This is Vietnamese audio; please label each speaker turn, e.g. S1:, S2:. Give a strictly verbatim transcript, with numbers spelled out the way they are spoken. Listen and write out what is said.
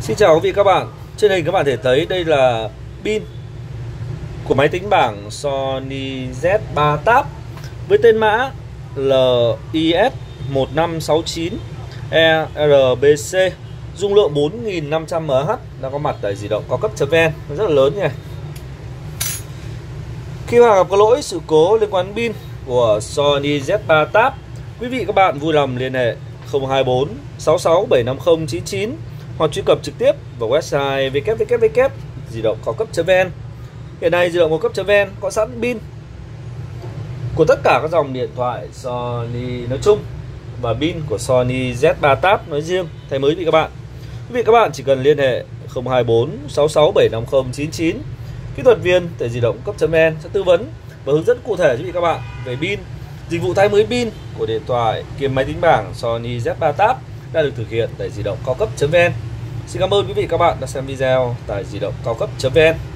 S1: Xin chào quý vị các bạn. Trên hình các bạn thể thấy đây là pin của máy tính bảng Sony Z ba Tab với tên mã L I S một năm sáu chín E R B C, dung lượng bốn nghìn năm trăm mAh, đang có mặt tại di động cao cấp.vn, nó rất là lớn như này. Khi mà gặp có lỗi sự cố liên quan pin của Sony Z ba Tab, quý vị các bạn vui lòng liên hệ không hai bốn sáu sáu bảy năm không chín chín hoặc truy cập trực tiếp vào website w w w chấm di động cao cấp.vn. Hiện nay di động cao cấp.vn có sẵn pin của tất cả các dòng điện thoại Sony nói chung và pin của Sony Z ba Tab nói riêng thay mới quý vị các bạn. Quý vị các bạn chỉ cần liên hệ không hai bốn sáu sáu bảy năm không chín chín. Kỹ thuật viên tại di động cấp.vn sẽ tư vấn và hướng dẫn cụ thể cho quý vị các bạn về pin. Dịch vụ thay mới pin của điện thoại kiêm máy tính bảng Sony Z ba Tab đã được thực hiện tại di động cao cấp.vn. Xin cảm ơn quý vị các bạn đã xem video tại di động cao cấp.vn.